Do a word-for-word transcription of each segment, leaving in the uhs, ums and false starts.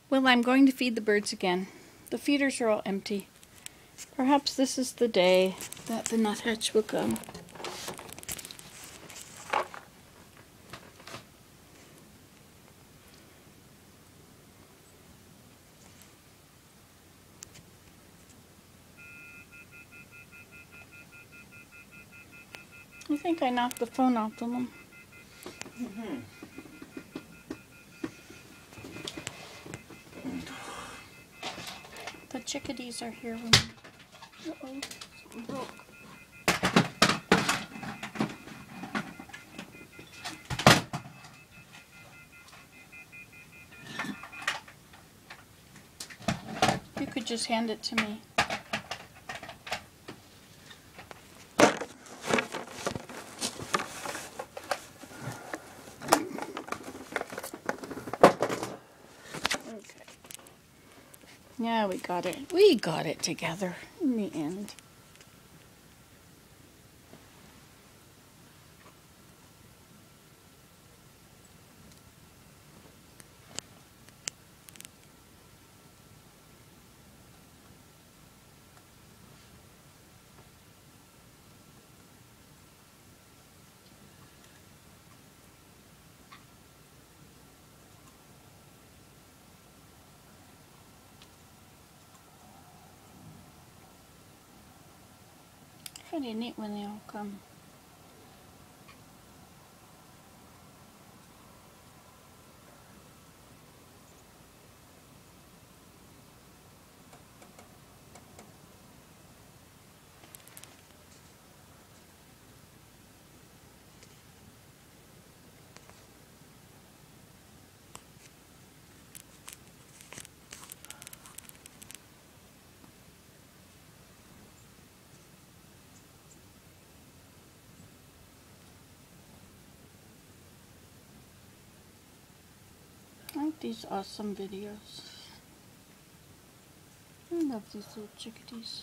Well, I'm going to feed the birds again. The feeders are all empty. Perhaps this is the day that the nuthatch will come. I think I knocked the phone off of them. Mm-hmm. The chickadees are here. When... Uh-oh, something broke. You could just hand it to me. Okay. Yeah, we got it. We got it together in the end. Pretty neat when they all come. I like these awesome videos. I love these little chickadees.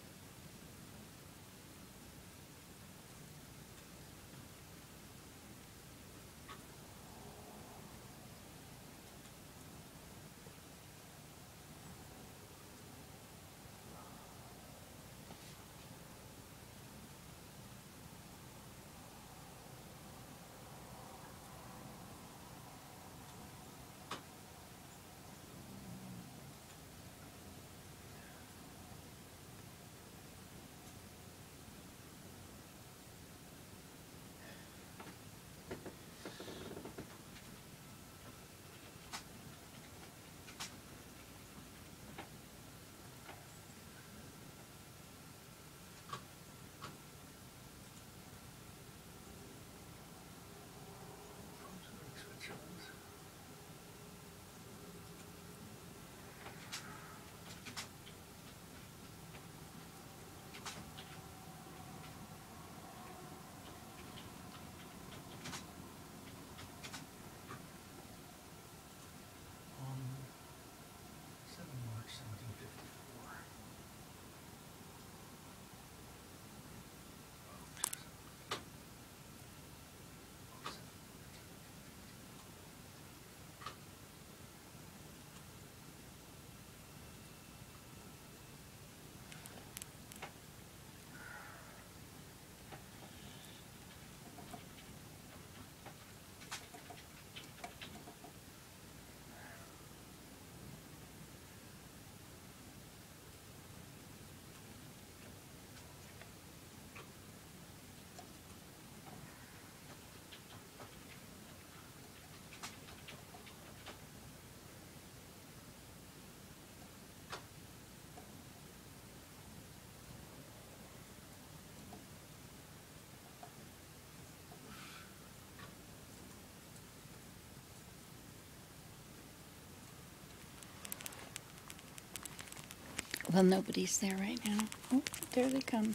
Well, nobody's there right now. Oh, there they come.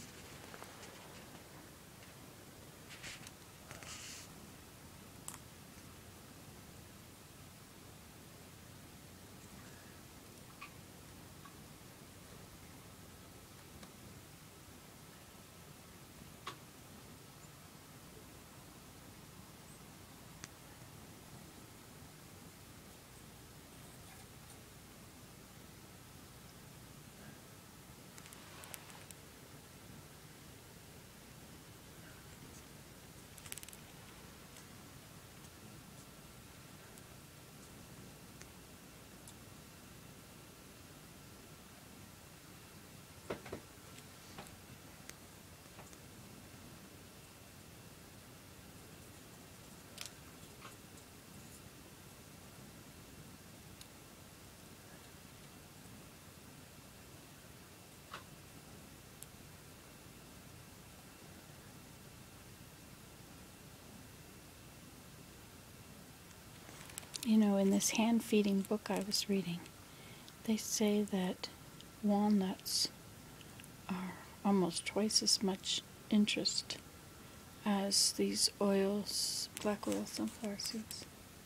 You know, in this hand feeding book I was reading, they say that walnuts are almost twice as much interest as these oils, black oil sunflower seeds.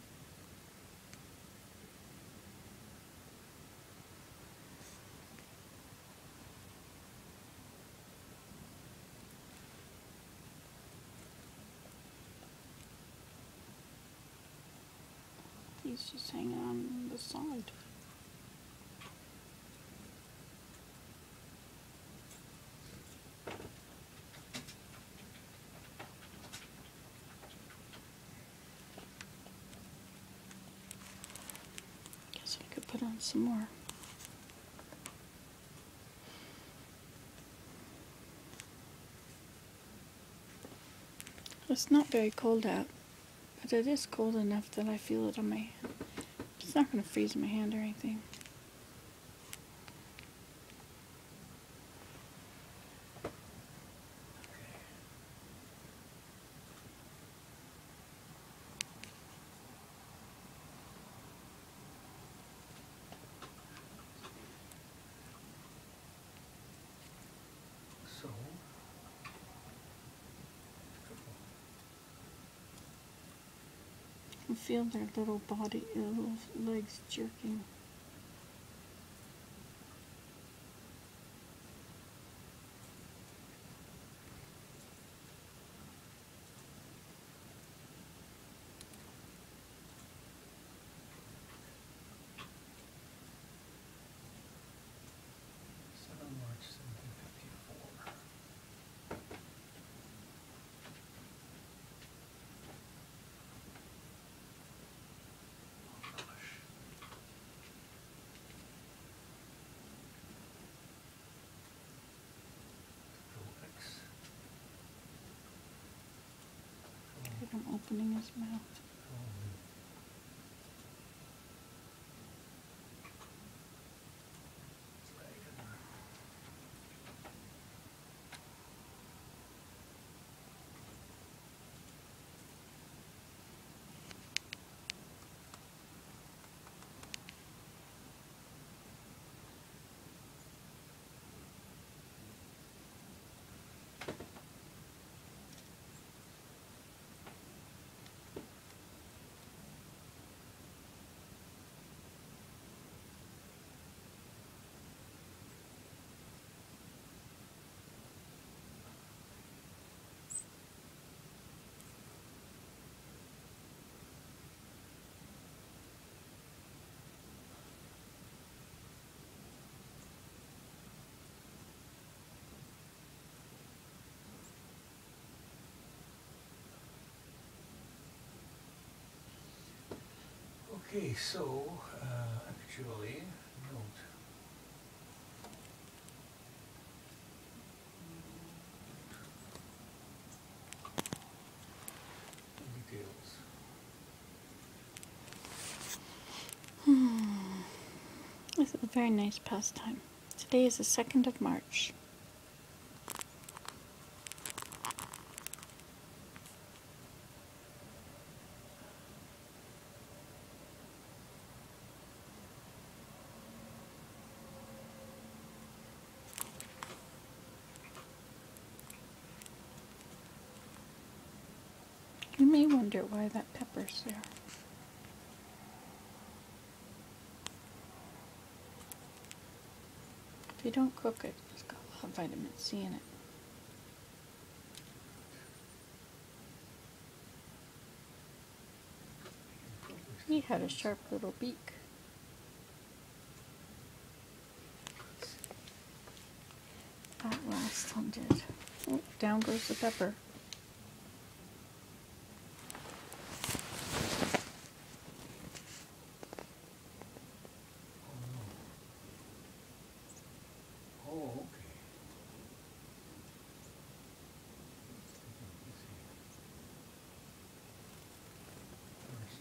He's just hanging on the side. Guess I could put on some more. It's not very cold out, but it is cold enough that I feel it on my hand. It's not going to freeze my hand or anything. So, I feel their little body, their little legs jerking. seven March seventeen fifty-four. Oh gosh. Control X. Look at him opening his mouth. Control V. Dragon. Okay, so uh, actually, note. Details. This is a very nice pastime. Today is the second of March. You may wonder why that pepper's there. If you don't cook it, it's got a lot of vitamin C in it. He had a sharp little beak. That last one did. Oh, down goes the pepper. Oh, okay. Let's see. First.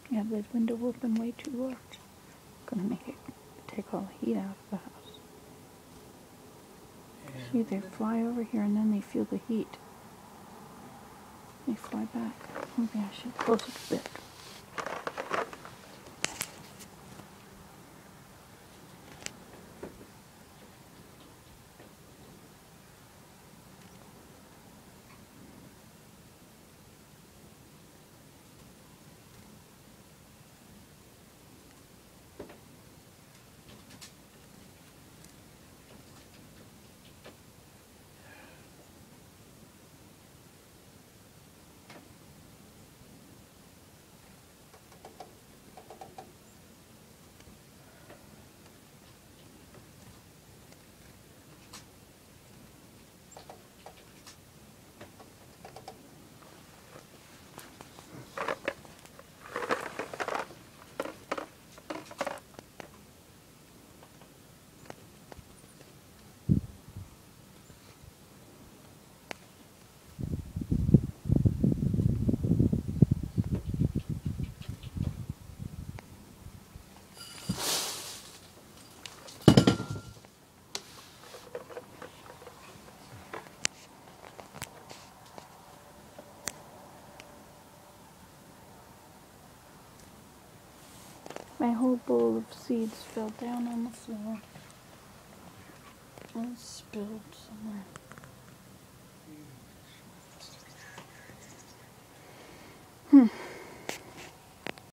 You have the window open way too large. Gonna make it take all the heat out of the house. See, they And fly over here and then they feel the heat. They fly back. Maybe I should close it a bit. My whole bowl of seeds fell down on the floor. And spilled somewhere. Hmm.